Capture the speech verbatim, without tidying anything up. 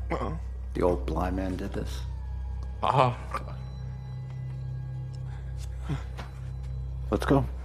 Uh-uh. The old blind man did this. Uh-huh. Let's go.